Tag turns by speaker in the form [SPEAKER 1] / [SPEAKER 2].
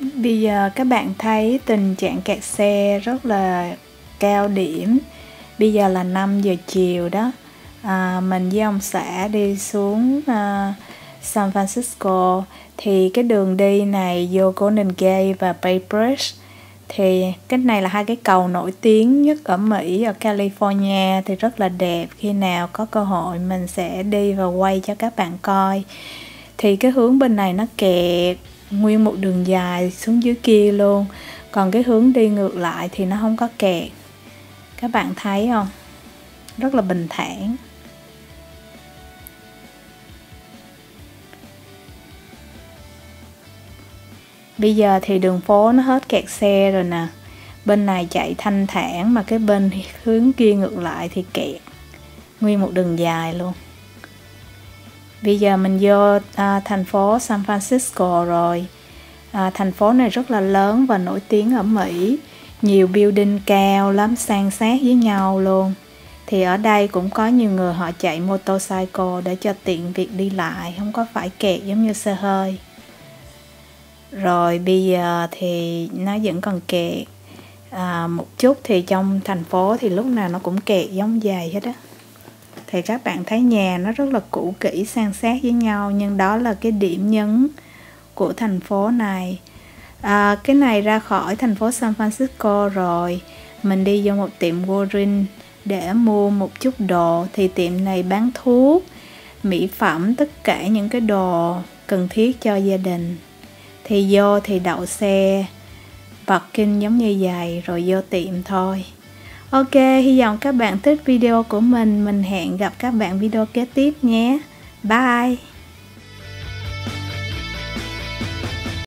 [SPEAKER 1] Bây giờ các bạn thấy tình trạng kẹt xe rất là cao điểm. Bây giờ là 5 giờ chiều đó. Mình với ông xã đi xuống San Francisco. Thì cái đường đi này vô Golden Gate và Bay Bridge. Thì cái này là hai cái cầu nổi tiếng nhất ở Mỹ, ở California. Thì rất là đẹp. Khi nào có cơ hội mình sẽ đi và quay cho các bạn coi. Thì cái hướng bên này nó kẹt nguyên một đường dài xuống dưới kia luôn. Còn cái hướng đi ngược lại thì nó không có kẹt. Các bạn thấy không? Rất là bình thản. Bây giờ thì đường phố nó hết kẹt xe rồi nè. Bên này chạy thanh thản mà cái bên hướng kia ngược lại thì kẹt. Nguyên một đường dài luôn. Bây giờ mình vô thành phố San Francisco rồi. Thành phố này rất là lớn và nổi tiếng ở Mỹ. Nhiều building cao lắm, san sát với nhau luôn. Thì ở đây cũng có nhiều người họ chạy motorcycle để cho tiện việc đi lại, không có phải kẹt giống như xe hơi. Rồi bây giờ thì nó vẫn còn kẹt. Một chút thì trong thành phố thì lúc nào nó cũng kẹt giống vậy hết á. Thì các bạn thấy nhà nó rất là cũ kỹ, san sát với nhau, nhưng đó là cái điểm nhấn của thành phố này. Cái này ra khỏi thành phố San Francisco rồi, mình đi vô một tiệm Walgreens để mua một chút đồ. Thì tiệm này bán thuốc, mỹ phẩm, tất cả những cái đồ cần thiết cho gia đình. Thì vô thì đậu xe parking giống như vậy rồi vô tiệm thôi. Ok, hy vọng các bạn thích video của mình. Mình hẹn gặp các bạn video kế tiếp nhé. Bye!